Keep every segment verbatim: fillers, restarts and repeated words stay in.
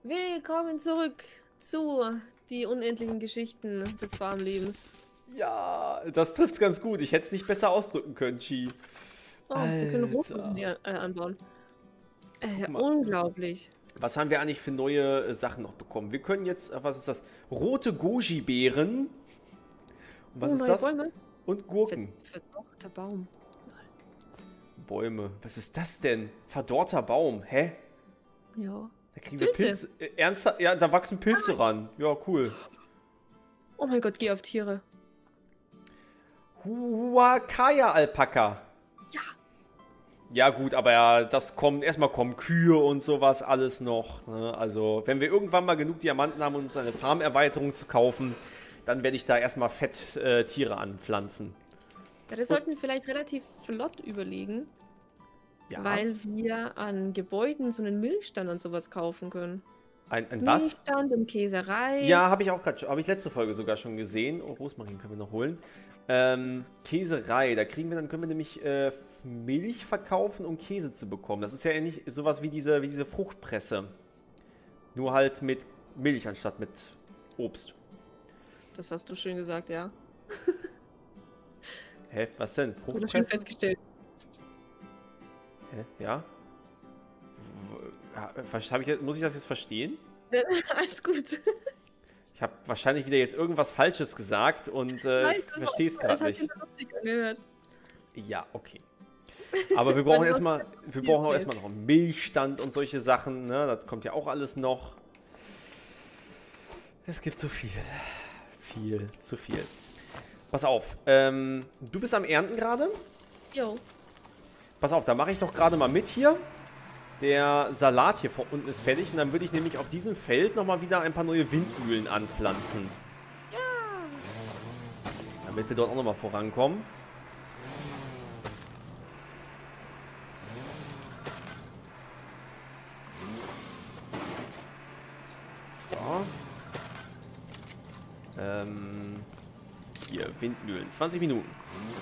Willkommen zurück zu die unendlichen Geschichten des Farmlebens. Ja, das trifft's ganz gut. Ich hätte es nicht besser ausdrücken können, Chi. Oh, wir können Rotbuchen Alter. hier äh, anbauen. Äh, ja, Guck mal, unglaublich. was haben wir eigentlich für neue äh, Sachen noch bekommen? Wir können jetzt, äh, was ist das? Rote Goji-Beeren. Und was Oh, ist neue das? Bäume. Und Gurken. Ver verdorrter Baum. Bäume. Was ist das denn? Verdorrter Baum. Hä? Ja. Da kriegen wir Pilze. Pilze. Äh, ernsthaft? Ja, da wachsen Pilze ran. Ja, cool. Oh mein Gott, geh auf Tiere. Huacaya-Alpaka. Ja. Ja gut, aber ja, das kommen, erstmal kommen Kühe und sowas alles noch. Ne? Also, wenn wir irgendwann mal genug Diamanten haben, um uns eine Farmerweiterung zu kaufen, dann werde ich da erstmal fett äh, Tiere anpflanzen. Ja, das sollten wir vielleicht relativ flott überlegen, Ja. weil wir an Gebäuden so einen Milchstand und sowas kaufen können. Ein, ein was? Milchstand und Käserei. Ja, habe ich auch gerade, habe ich letzte Folge sogar schon gesehen. Oh, Rosmarin können wir noch holen. Ähm, Käserei, da kriegen wir, dann können wir nämlich äh, Milch verkaufen, um Käse zu bekommen. Das ist ja ähnlich sowas wie diese, wie diese Fruchtpresse. Nur halt mit Milch anstatt mit Obst. Das hast du schön gesagt, ja. Hä, was denn? Oder schön Fruchtpresse? festgestellt. Hä? Ja? Ja, ver- hab ich, jetzt- muss ich das jetzt verstehen? Alles gut. Ich habe wahrscheinlich wieder jetzt irgendwas Falsches gesagt und äh, Nein, ich das verstehe es war- gerade das hat nicht. sich lustig angehört. Ja, okay. Aber wir brauchen Weil erstmal, wir brauchen auch fehlt. erstmal noch einen Milchstand und solche Sachen, ne? Das kommt ja auch alles noch. Es gibt so viel. Viel, zu viel. Pass auf, ähm, du bist am Ernten gerade? Jo. Pass auf, da mache ich doch gerade mal mit hier. Der Salat hier von unten ist fertig und dann würde ich nämlich auf diesem Feld nochmal wieder ein paar neue Windmühlen anpflanzen. Ja. Damit wir dort auch nochmal vorankommen. So. Ähm, hier, Windmühlen. zwanzig Minuten.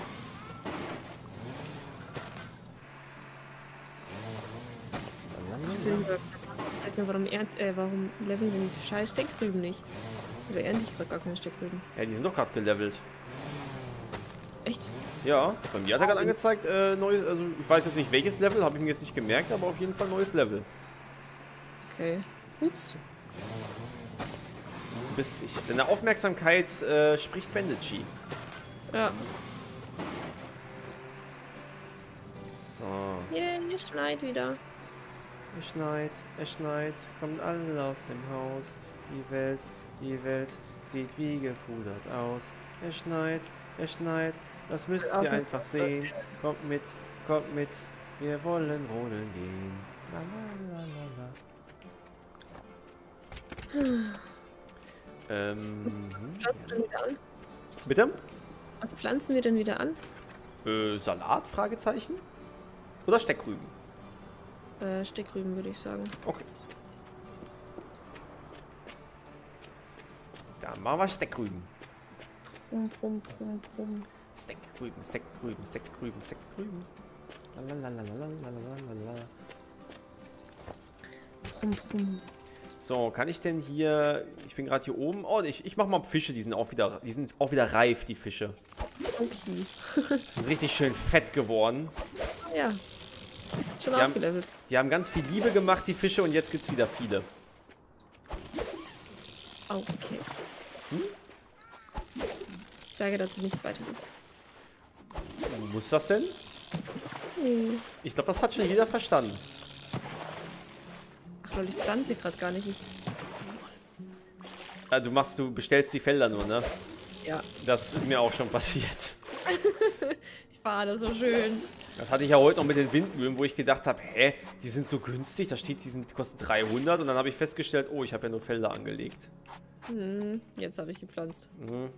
Sag mir, warum, ernt, äh, warum leveln denn diese scheiß Steckrüben nicht? Oder ernte ich gerade gar keine Steckrüben? Ja, die sind doch gerade gelevelt. Echt? Ja, bei mir hat er gerade angezeigt, äh, neues, also ich weiß jetzt nicht welches Level, habe ich mir jetzt nicht gemerkt, aber auf jeden Fall neues Level. Okay. Ups. Bis ich, deine Aufmerksamkeit äh, spricht Bände, Chi. Ja. So, Yeah, es schneit wieder. es schneit, es schneit, kommt alle aus dem Haus. Die Welt, die Welt sieht wie gepudert aus. Es schneit, es schneit, das müsst ihr einfach sehen. Kommt mit, kommt mit, wir wollen rodeln gehen. La, la, la, la, la. ähm, Pflanzen wir dann wieder an? bitte? Was pflanzen wir denn wieder an? Äh, Salat? Fragezeichen? Oder Steckrüben? Äh, Steckrüben würde ich sagen. Okay. Dann machen wir Steckrüben. Prum, prum, prum, prum. Steckrüben, Steckrüben, Steckrüben, Steckrüben. Lalalalalalalalalala. Prum, prum. So, kann ich denn hier... Ich bin gerade hier oben. Oh, ich, ich mach mal Fische, die sind auch wieder, die sind auch wieder reif, die Fische. Okay. Die sind richtig schön fett geworden. Ja. Schon Die haben, aufgelevelt. die haben ganz viel Liebe gemacht, die Fische, und jetzt gibt's wieder viele. Okay. Hm? Ich sage dazu nichts weiteres. Muss das denn? Nee. Ich glaube, das hat schon jeder verstanden. Ach lol, ich pflanze gerade gar nicht. Ich, Ah, du machst, du bestellst die Felder nur, ne? ja. Das ist mir auch schon passiert. Ich fahre da so schön. Das hatte ich ja heute noch mit den Windmühlen, wo ich gedacht habe, hä, die sind so günstig, da steht, die sind, die kosten dreihundert, und dann habe ich festgestellt, oh, ich habe ja nur Felder angelegt. Hm, jetzt habe ich gepflanzt. Mhm.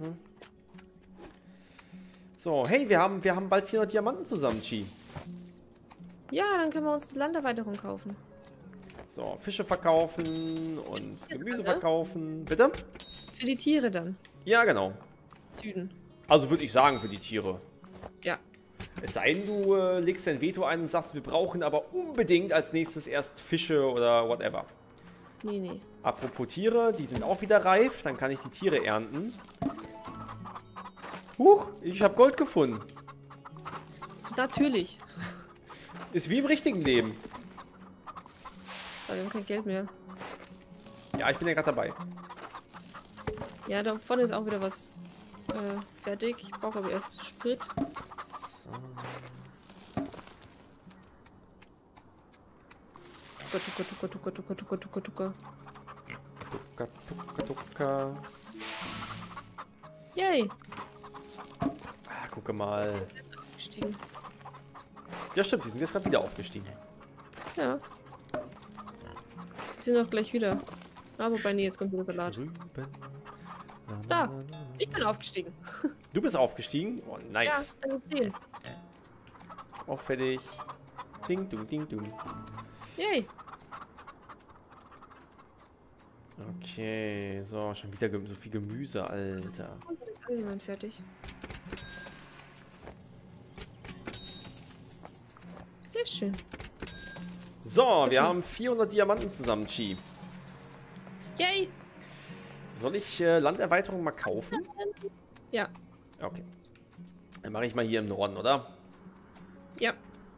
So, hey, wir haben, wir haben bald vierhundert Diamanten zusammen, Chi. Ja, dann können wir uns die Landerweiterung kaufen. So, Fische verkaufen und Gemüse ne? verkaufen. Bitte? Für die Tiere dann. Ja, genau. Süden. Also würde ich sagen, für die Tiere. Ja. Es sei denn, du äh, legst dein Veto ein und sagst, wir brauchen aber unbedingt als nächstes erst Fische oder whatever. Nee, nee. Apropos Tiere, die sind auch wieder reif. Dann kann ich die Tiere ernten. Huch, ich habe Gold gefunden. Natürlich. Ist wie im richtigen Leben. Aber wir haben kein Geld mehr. Ja, ich bin ja gerade dabei. Ja, da vorne ist auch wieder was äh, fertig. Ich brauche aber erst Sprit. So. Tuka, tuka, tuka, tuka, tuka, tuka, tuka. Tuka, tuka, tuka. Yay! Ah, gucke mal. Aufgestiegen. Ja, stimmt, die sind jetzt gerade wieder aufgestiegen. Ja. Die sind auch gleich wieder. Ah, wobei, nee, jetzt kommt wieder Salat. Drüben. Da! Ich bin aufgestiegen. Du bist aufgestiegen? Oh, nice. Ja, also zehn. Auch fertig. Ding, ding, ding, ding. Yay! Okay, so, schon wieder so viel Gemüse, Alter. Und jetzt ist jemand fertig. Sehr schön. So, wir haben vierhundert Diamanten zusammen, Chi. Yay! Soll ich äh, Landerweiterung mal kaufen? Ja. Okay. Dann mache ich mal hier im Norden, oder? Ja.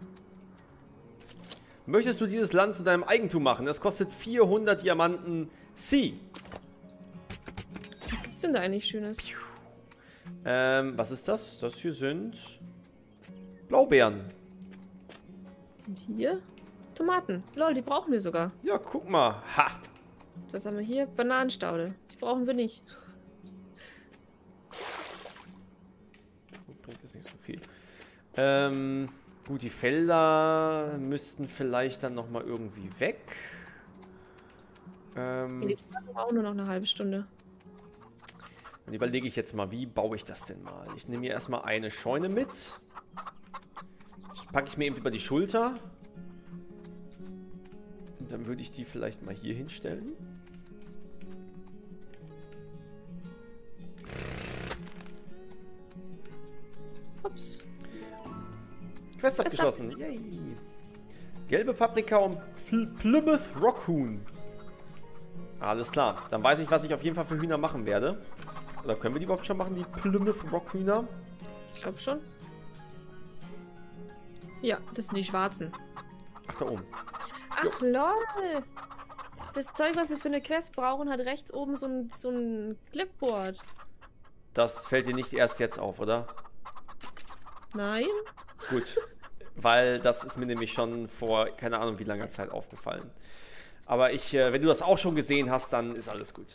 Möchtest du dieses Land zu deinem Eigentum machen? Es kostet vierhundert Diamanten C. Was gibt's denn da eigentlich Schönes? Ähm, was ist das? Das hier sind Blaubeeren. Und hier? Tomaten. Lol, die brauchen wir sogar. Ja, guck mal. Ha! Was haben wir hier? Bananenstaude. Die brauchen wir nicht. Bringt jetzt nicht so viel. Ähm, gut, die Felder müssten vielleicht dann nochmal irgendwie weg. Ähm, Die brauchen auch nur noch eine halbe Stunde. Dann überlege ich jetzt mal, wie baue ich das denn mal? Ich nehme hier erstmal eine Scheune mit. Packe ich mir eben über die Schulter. Und dann würde ich die vielleicht mal hier hinstellen. Ups. Quest abgeschlossen. Yay. Gelbe Paprika und Pl Plymouth Rockhuhn. Alles klar. Dann weiß ich, was ich auf jeden Fall für Hühner machen werde. Oder können wir die überhaupt schon machen, die Plymouth Rockhühner? Ich glaube schon. Ja, das sind die schwarzen. Ach, da oben. Ach, lol. Das Zeug, was wir für eine Quest brauchen, hat rechts oben so ein, so ein Clipboard. Das fällt dir nicht erst jetzt auf, oder? Nein? Gut. Weil das ist mir nämlich schon vor keine Ahnung wie langer Zeit aufgefallen. Aber ich, äh, wenn du das auch schon gesehen hast, dann ist alles gut.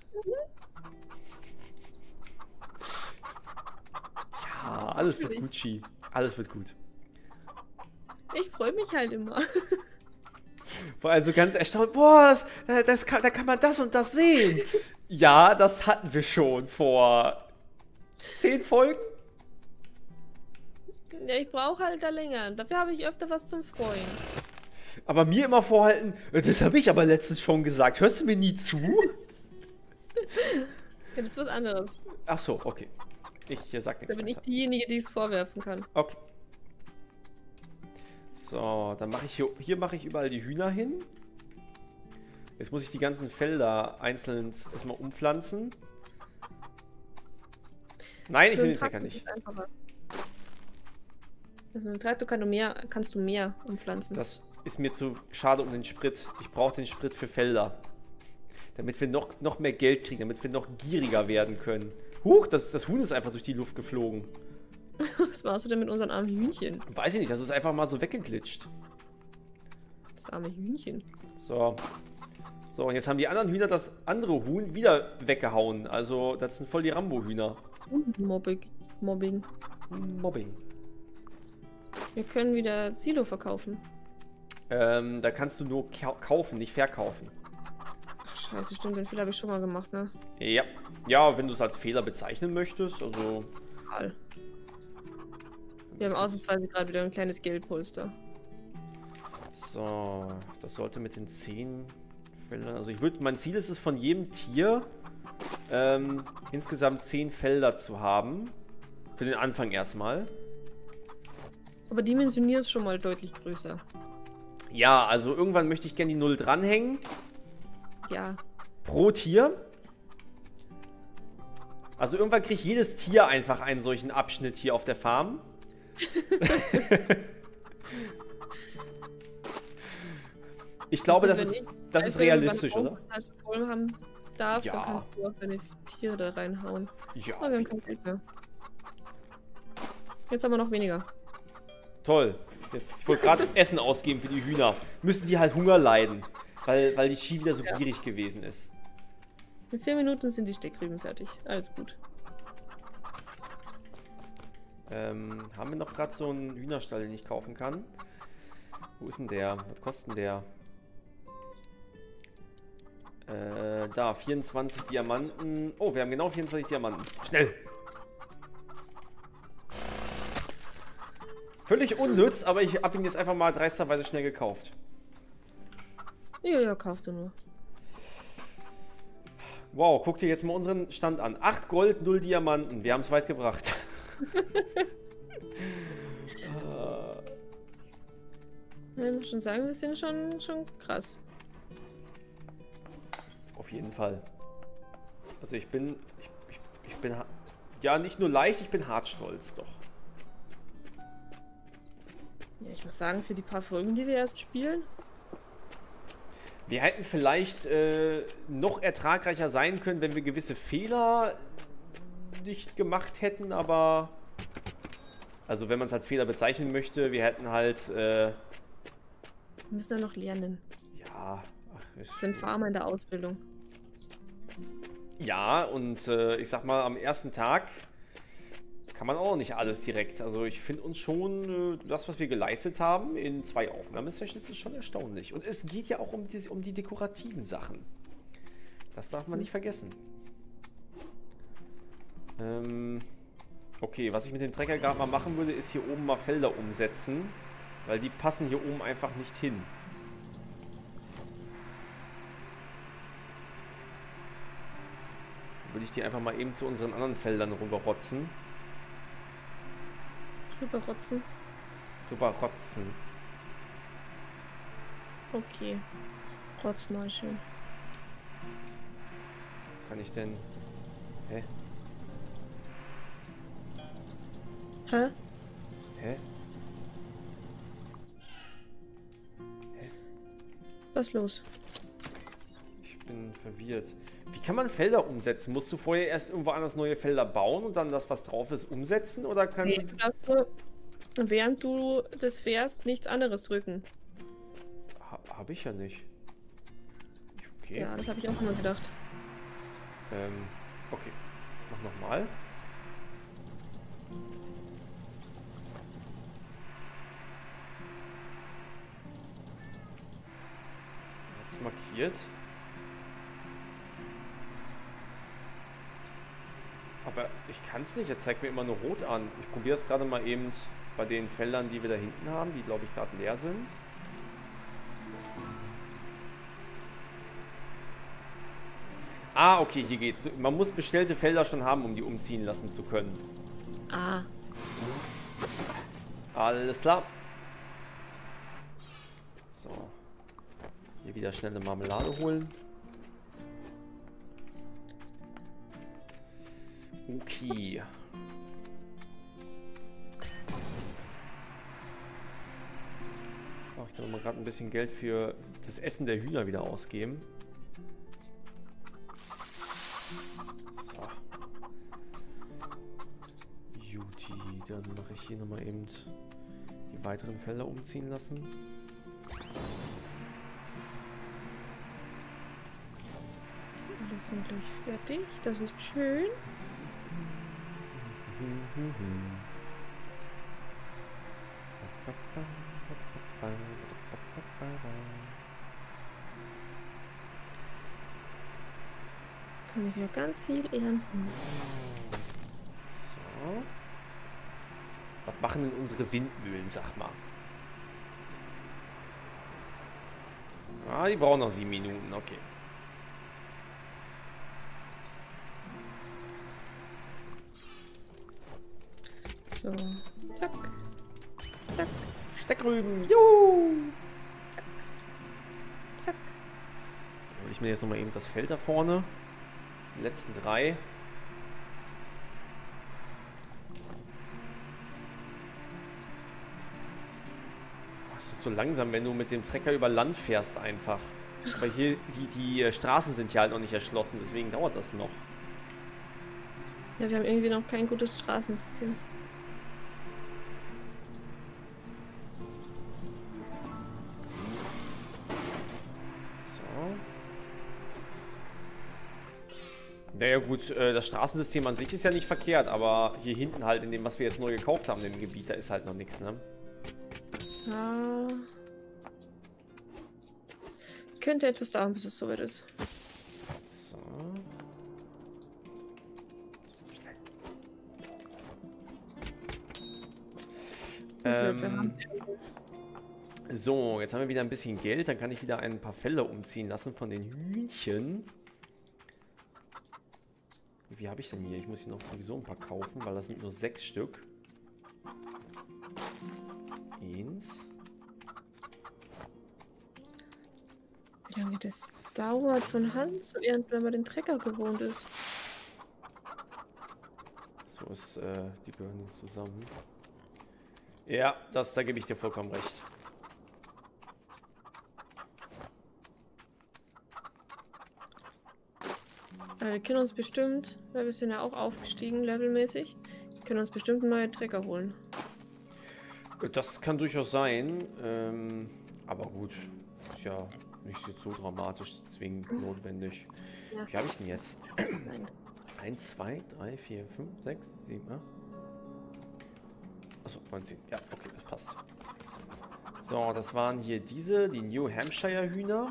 Ja, alles wird gut, Chi. Alles wird gut. Ich freue mich halt immer. Vor allem so ganz erstaunt, boah, das, das kann, da kann man das und das sehen. Ja, das hatten wir schon vor zehn Folgen. Ja, ich brauche halt da länger. Dafür habe ich öfter was zum Freuen. Aber mir immer vorhalten, das habe ich aber letztens schon gesagt. Hörst du mir nie zu? Ja, das ist was anderes. Ach so, okay. Ich äh, sag nichts Da bin ich weiter. diejenige, die es vorwerfen kann. Okay. So, dann mache ich hier, hier mache ich überall die Hühner hin. Jetzt muss ich die ganzen Felder einzeln erstmal umpflanzen. Nein, ich nehme den Trecker nicht. Also mit dem Traktor kann du mehr, kannst du mehr umpflanzen. Das ist mir zu schade um den Sprit. Ich brauche den Sprit für Felder. Damit wir noch, noch mehr Geld kriegen, damit wir noch gieriger werden können. Huch, das, das Huhn ist einfach durch die Luft geflogen. Was machst du denn mit unseren armen Hühnchen? Weiß ich nicht, das ist einfach mal so weggeglitscht. Das arme Hühnchen. So. So, und jetzt haben die anderen Hühner das andere Huhn wieder weggehauen. Also, das sind voll die Rambo-Hühner. Mobbing. Mobbing. Mobbing. Wir können wieder Silo verkaufen. Ähm, da kannst du nur kaufen, nicht verkaufen. Ach scheiße, stimmt, den Fehler habe ich schon mal gemacht, ne? Ja. Ja, wenn du es als Fehler bezeichnen möchtest, also... Toll. Wir haben ausnahmsweise gerade wieder ein kleines Geldpolster. So, das sollte mit den zehn Feldern... Also ich würde... Mein Ziel ist es, von jedem Tier ähm, insgesamt zehn Felder zu haben. Für den Anfang erstmal. Aber dimensionier ist schon mal deutlich größer. Ja, also irgendwann möchte ich gerne die Null dranhängen. Ja. Pro Tier? Also irgendwann kriegt jedes Tier einfach einen solchen Abschnitt hier auf der Farm. Ich glaube, das ist, das ist realistisch, oder? Voll haben darf, Ja. dann kannst du auch deine Tiere da reinhauen. Ja. Aber wir haben kein Geld mehr. Jetzt haben wir noch weniger. Toll. Jetzt, ich wollte gerade das Essen ausgeben für die Hühner. Müssen die halt Hunger leiden, weil, weil die Ski wieder so Ja. gierig gewesen ist. In vier Minuten sind die Steckrüben fertig. Alles gut. Ähm, haben wir noch gerade so einen Hühnerstall, den ich kaufen kann? Wo ist denn der? Was kostet denn der? Äh, da, vierundzwanzig Diamanten. Oh, wir haben genau vierundzwanzig Diamanten. Schnell! Völlig unnütz, aber ich habe ihn jetzt einfach mal dreisterweise schnell gekauft. Ja, ja, kauf du nur. Wow, guck dir jetzt mal unseren Stand an. acht Gold, null Diamanten. Wir haben es weit gebracht. Ja, ich muss schon sagen, wir sind schon, schon krass. Auf jeden Fall. Also ich bin... Ich, ich, ich bin... Ja, nicht nur leicht, ich bin hart stolz, doch. Ja, ich muss sagen, für die paar Folgen, die wir erst spielen. Wir hätten vielleicht äh, noch ertragreicher sein können, wenn wir gewisse Fehler nicht gemacht hätten, aber... Also wenn man es als Fehler bezeichnen möchte, wir hätten halt... Äh, Wir müssen ja noch lernen. ja... Ach, Wir sind Farmer in der Ausbildung. Ja, und äh, ich sag mal, am ersten Tag kann man auch noch nicht alles direkt. Also ich finde uns schon, äh, das, was wir geleistet haben in zwei Aufnahmesessions, ist schon erstaunlich. Und es geht ja auch um die, um die dekorativen Sachen. Das darf man nicht vergessen. Ähm, okay, was ich mit dem Trecker gerade mal machen würde, ist hier oben mal Felder umsetzen. Weil die passen hier oben einfach nicht hin. Würde ich die einfach mal eben zu unseren anderen Feldern rüberrotzen. Rüberrotzen. Rüberrotzen. Okay. Rotz mal schön. Kann ich denn... Hä? Hä? Hä? Was ist los? Ich bin verwirrt. Wie kann man Felder umsetzen? Musst du vorher erst irgendwo anders neue Felder bauen und dann das, was drauf ist, umsetzen? Oder kann Nee, du darfst nur, während du das fährst, nichts anderes drücken. ha, Habe ich ja nicht. Okay. Ja, das habe ich auch immer gedacht. Ähm, okay. Mach nochmal. Jetzt markiert. Aber ich kann es nicht, er zeigt mir immer nur rot an. Ich probiere es gerade mal eben bei den Feldern, die wir da hinten haben, die glaube ich gerade leer sind. Ah, okay, hier geht's. Man muss bestellte Felder schon haben, um die umziehen lassen zu können. Ah. Alles klar. So. Hier wieder schnell eine Marmelade holen. Okay. Oh, ich kann noch mal gerade ein bisschen Geld für das Essen der Hühner wieder ausgeben. So. Juti, dann mache ich hier nochmal eben die weiteren Felder umziehen lassen. Alle sind gleich fertig. Das ist schön. Kann ich wieder ganz viel ernten. So. Was machen denn unsere Windmühlen, sag mal? Ah, die brauchen noch sieben Minuten, okay. So, zack, zack, Steckrüben, juhu! zack, zack. Würde ich mir jetzt nochmal eben das Feld da vorne. Die letzten drei. Es ist so langsam, wenn du mit dem Trecker über Land fährst einfach. Weil hier die, die Straßen sind ja halt noch nicht erschlossen, deswegen dauert das noch. Ja, wir haben irgendwie noch kein gutes Straßensystem. Naja gut, das Straßensystem an sich ist ja nicht verkehrt, aber hier hinten halt in dem, was wir jetzt neu gekauft haben, in dem Gebiet, da ist halt noch nichts, ne? Ja. Könnte etwas dauern, bis es soweit ist. So. Ähm, so, jetzt haben wir wieder ein bisschen Geld, dann kann ich wieder ein paar Felle umziehen lassen von den Hühnchen. Wie habe ich denn hier? Ich muss hier noch sowieso ein paar kaufen, weil das sind nur sechs Stück. Eins. Wie lange das dauert, von Hand zu ernten, wenn man den Trecker gewohnt ist. So ist, äh, die gehören jetzt zusammen. Ja, das, da gebe ich dir vollkommen recht. Wir können uns bestimmt, weil wir sind ja auch aufgestiegen, levelmäßig, können uns bestimmt einen neuen Trecker holen. Das kann durchaus sein, ähm, aber gut, ist ja nicht so dramatisch zwingend notwendig. Ja. Wie habe ich denn jetzt? eins, zwei, drei, vier, fünf, sechs, sieben, acht. Achso, neunzehn. Ja, okay, das passt. So, das waren hier diese, die New Hampshire Hühner.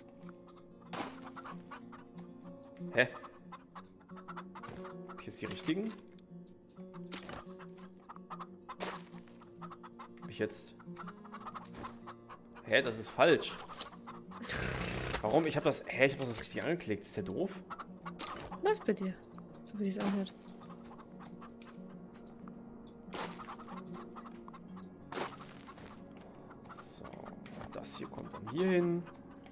Hä? Hab ich jetzt die richtigen? Hab ich jetzt... Hä, das ist falsch. Warum? Ich habe das... Hä, ich habe das richtig angeklickt. Ist der doof? Läuft bei dir. So wie es anhört. So, das hier kommt dann hier hin.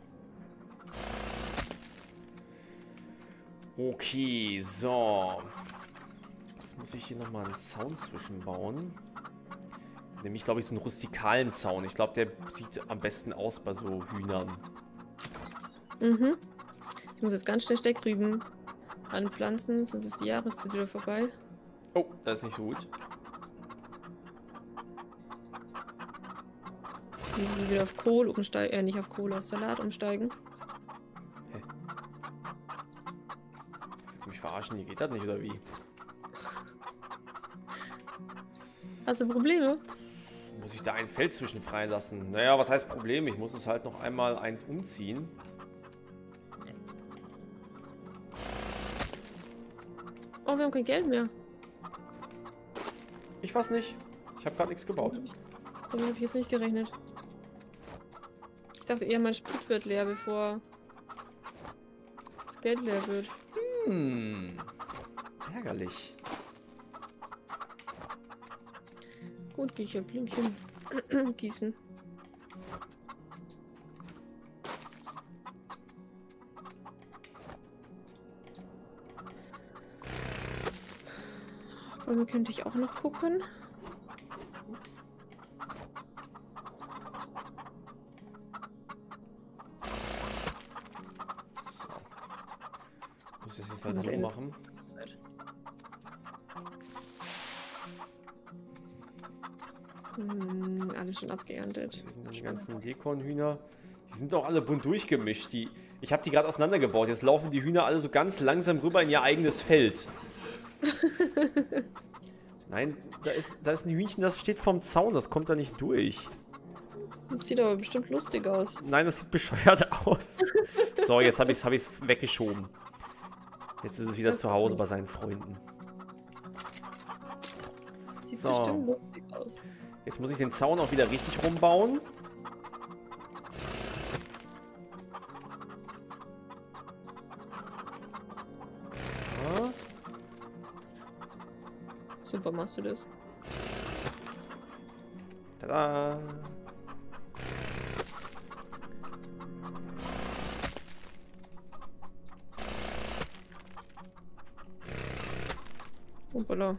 Okay, so. Jetzt muss ich hier nochmal einen Zaun zwischenbauen. Nämlich, glaube ich, so einen rustikalen Zaun. Ich glaube, der sieht am besten aus bei so Hühnern. Mhm. Ich muss jetzt ganz schnell Steckrüben anpflanzen, sonst ist die Jahreszeit wieder vorbei. Oh, das ist nicht so gut. Ich muss wieder auf Kohl umsteigen, äh, nicht auf Kohl, auf Salat umsteigen. Hä? Willst du mich verarschen? Hier geht das nicht, oder wie? Hast du Probleme? Muss ich da ein Feld zwischen freilassen? Naja, was heißt Problem? Ich muss es halt noch einmal eins umziehen. Oh, wir haben kein Geld mehr. Ich weiß nicht. Ich habe gerade nichts gebaut. Damit habe ich jetzt nicht gerechnet. Ich dachte eher, mein Sprit wird leer, bevor das Geld leer wird. Hm. Ärgerlich. Gut, gehe ich ja Blümchen gießen. Aber könnte ich auch noch gucken. So. Muss ich das jetzt halt so machen? Hm, alles schon abgeerntet. Hier sind die ganzen Dekornhühner. Die sind doch alle bunt durchgemischt. Die, ich habe die gerade auseinandergebaut. Jetzt laufen die Hühner alle so ganz langsam rüber in ihr eigenes Feld. Nein, da ist, da ist ein Hühnchen, das steht vorm Zaun. Das kommt da nicht durch. Das sieht aber bestimmt lustig aus. Nein, das sieht bescheuert aus. So, jetzt habe ich es hab ich's weggeschoben. Jetzt ist es wieder zu Hause bei seinen Freunden. Sieht So. bestimmt lustig aus. Jetzt muss ich den Zaun auch wieder richtig rumbauen. So. Super machst du das. Hoppala.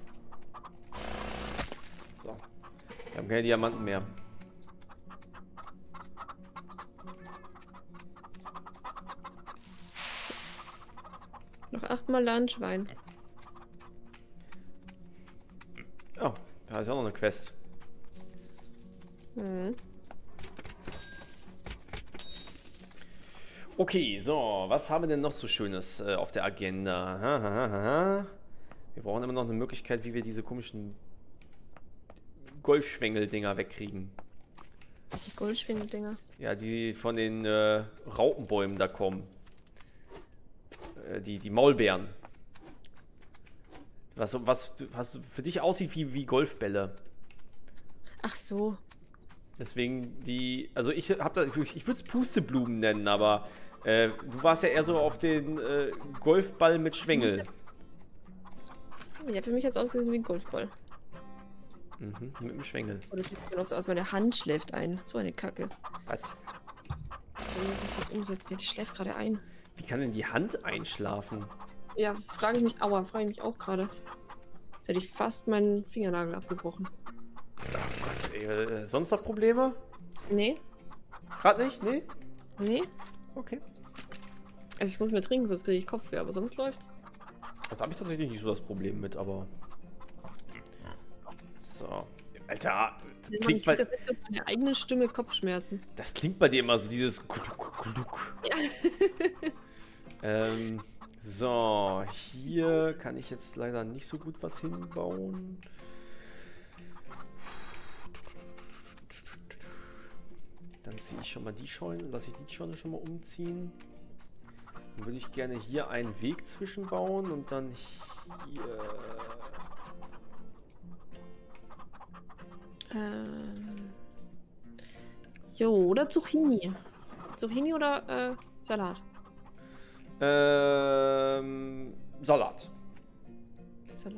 So. Wir haben keine Diamanten mehr. Noch achtmal Landschwein. Oh, da ist auch noch eine Quest. Mhm. Okay, so, was haben wir denn noch so Schönes äh, auf der Agenda? Ha, ha, ha, ha. Wir brauchen immer noch eine Möglichkeit, wie wir diese komischen Golfschwengel-Dinger wegkriegen. Welche Goldschwingel-Dinger? Ja, die von den äh, Raupenbäumen da kommen. Äh, die, die Maulbeeren. Was, was, was für dich aussieht wie, wie Golfbälle. Ach so. Deswegen die, also ich habe da, ich, ich würde es Pusteblumen nennen, aber äh, du warst ja eher so auf den äh, Golfball mit Schwengel. Ja, für mich hat es ausgesehen wie ein Golfball. Mhm, mit dem Schwengel. Oder sieht genau so aus, meine Hand schläft ein. So eine Kacke. Was? Wenn ich das umsetze, ja, die schläft gerade ein. Wie kann denn die Hand einschlafen? Ja, frage ich mich, aua, frage ich mich auch gerade. Jetzt hätte ich fast meinen Fingernagel abgebrochen. Oh Gott, ey, äh, sonst noch Probleme? Nee, Gerade nicht? Nee? nee. Okay. Also ich muss mir trinken, sonst kriege ich Kopfweh, aber sonst läuft's. Da habe ich tatsächlich nicht so das Problem mit, aber... So. Alter, das Nee, Mann, klingt, ich bei, krieg das durch meine eigene Stimme Kopfschmerzen. das klingt bei dir immer so, dieses... Gluck, Gluck. Ja. ähm, so, hier kann ich jetzt leider nicht so gut was hinbauen. Dann ziehe ich schon mal die Scheune und lasse ich die Scheune schon mal umziehen. Dann würde ich gerne hier einen Weg zwischenbauen und dann hier... Ähm. Jo, oder Zucchini. Zucchini oder äh, Salat? Ähm, Salat. Salat.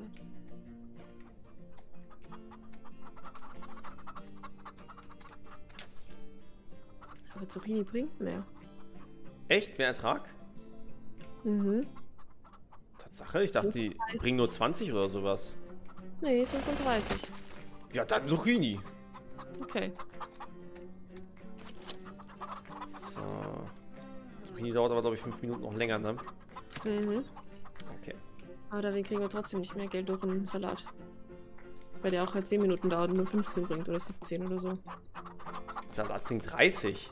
Aber Zucchini bringt mehr. Echt? Mehr Ertrag? Mhm. Tatsache? Ich dachte, die bringen nur zwanzig oder sowas. Nee, fünfunddreißig. Ja, dann Zucchini. Okay. So. Zucchini dauert aber, glaube ich, fünf Minuten noch länger, ne? Mhm. Okay. Aber dafür kriegen wir trotzdem nicht mehr Geld durch einen Salat. Weil der auch halt zehn Minuten dauert und nur fünfzehn bringt oder siebzehn oder so. Salat bringt dreißig.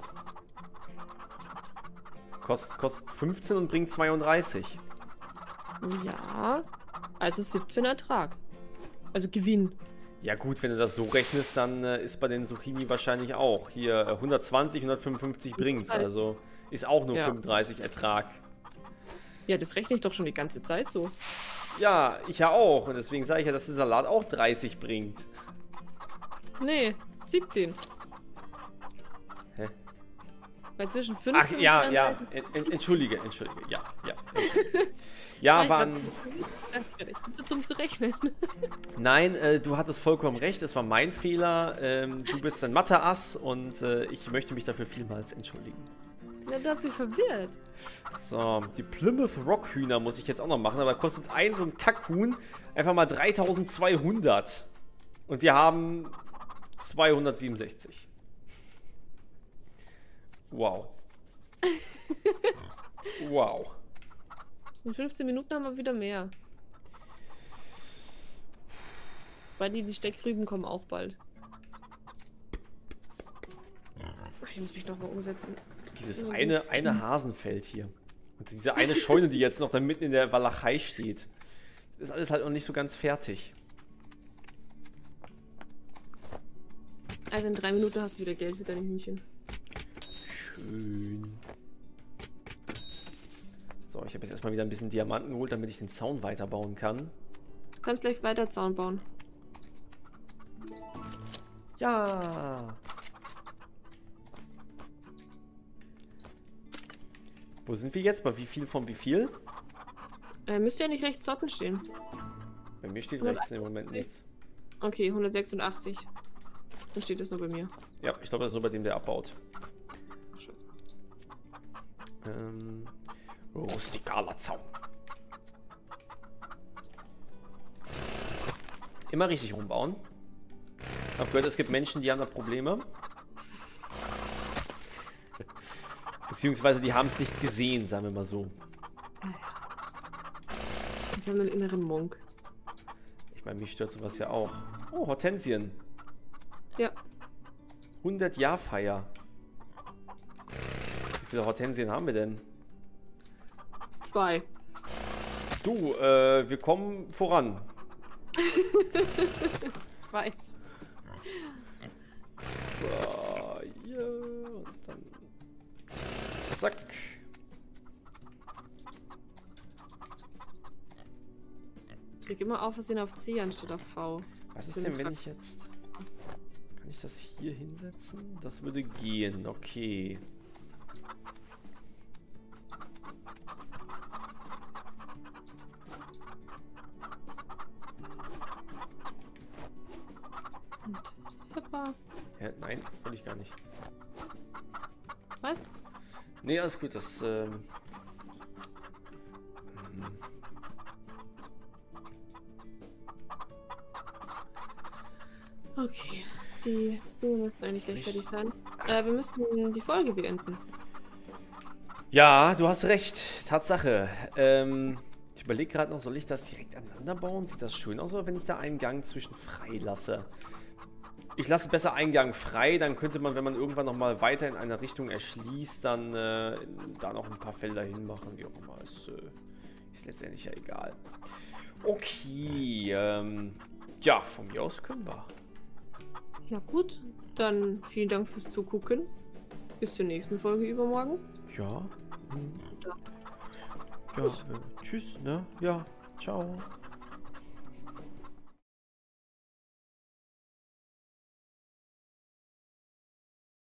Kost, kostet fünfzehn und bringt zweiunddreißig. Ja. Also siebzehn Ertrag. Also Gewinn. Ja gut, wenn du das so rechnest, dann äh, ist bei den Zucchini wahrscheinlich auch. Hier äh, hundertzwanzig, hundertfünfundfünfzig bringt's. Also ist auch nur Ja. fünfunddreißig Ertrag. Ja, das rechne ich doch schon die ganze Zeit so. Ja, ich ja auch. Und deswegen sage ich ja, dass der Salat auch dreißig bringt. Nee, siebzehn. Hä? Weil zwischen Ach fünfzehn ja, und ja. zweiunddreißig En, en, entschuldige, entschuldige. Ja, ja. Entschuldige. Ja, waren... Ich bin zu dumm zu rechnen. Nein, äh, du hattest vollkommen recht. Es war mein Fehler. Ähm, du bist ein Mathe-Ass und äh, ich möchte mich dafür vielmals entschuldigen. Ja, du hast mich verwirrt. So, die Plymouth Rock Hühner muss ich jetzt auch noch machen, aber kostet ein so ein Kackhuhn einfach mal dreitausendzweihundert. Und wir haben zweihundertsiebenundsechzig. Wow. Wow. In fünfzehn Minuten haben wir wieder mehr. Weil die, die Steckrüben kommen auch bald. Ich muss mich noch mal umsetzen. Dieses eine, eine Hasenfeld hier. Und diese eine Scheune, die jetzt noch da mitten in der Walachei steht. Das ist alles halt noch nicht so ganz fertig. Also in drei Minuten hast du wieder Geld für deine Hühnchen. Schön. So, ich habe jetzt erstmal wieder ein bisschen Diamanten geholt, damit ich den Zaun weiterbauen kann. Du kannst gleich weiter Zaun bauen. Ja. Wo sind wir jetzt? Bei wie viel von wie viel? Äh, müsste ja nicht rechts dort stehen. Bei mir steht rechts im Moment nichts. Okay, hundertsechsundachtzig. Dann steht es nur bei mir. Ja, ich glaube, das ist nur bei dem, der abbaut. Scheiße. Ähm, rustikaler Zaun. Immer richtig rumbauen. Ich habe gehört, es gibt Menschen, die haben da Probleme. Beziehungsweise die haben es nicht gesehen, sagen wir mal so. Ich habe einen inneren Monk. Ich meine, mich stört sowas ja auch. Oh, Hortensien. Ja. hundert Jahr Feier. Wie viele Hortensien haben wir denn? Zwei. Du, äh, wir kommen voran. Ich weiß. So, ja, und dann zack. Ich drück immer auf Versehen auf C anstatt auf V. Was ist denn, wenn ich jetzt... Kann ich das hier hinsetzen? Das würde gehen, okay. Und hoppa. Hä? Nein, wollte ich gar nicht. Was? Nee, alles gut, das... Ähm, Okay, die Übungen müssen eigentlich gleich fertig sein. Äh, wir müssen die Folge beenden. ja, du hast recht. Tatsache. Ähm, ich überlege gerade noch, soll ich das direkt aneinander bauen? Sieht das schön aus, oder wenn ich da einen Gang zwischen frei lasse? Ich lasse besser einen Gang frei, dann könnte man, wenn man irgendwann noch mal weiter in eine Richtung erschließt, dann äh, da noch ein paar Felder hinmachen, wie auch immer. Ist, äh, ist letztendlich ja egal. Okay, ähm, ja, von mir aus können wir. Ja gut, dann vielen Dank fürs Zugucken. Bis zur nächsten Folge übermorgen. Ja. Hm. Ja. Ja, äh, tschüss, ne? Ja, ciao.